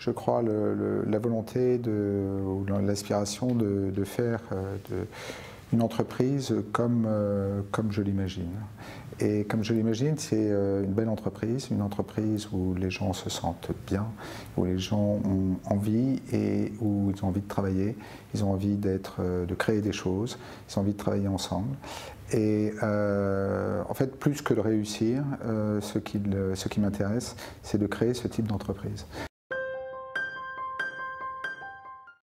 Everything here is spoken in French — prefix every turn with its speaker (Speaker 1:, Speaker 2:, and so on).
Speaker 1: je crois, la volonté ou l'aspiration de faire une entreprise comme je l'imagine. Et comme je l'imagine, c'est une belle entreprise, une entreprise où les gens se sentent bien, où les gens ont envie et où ils ont envie de travailler, ils ont envie de créer des choses, ils ont envie de travailler ensemble. Et en fait, plus que de réussir, ce qui m'intéresse, c'est de créer ce type d'entreprise.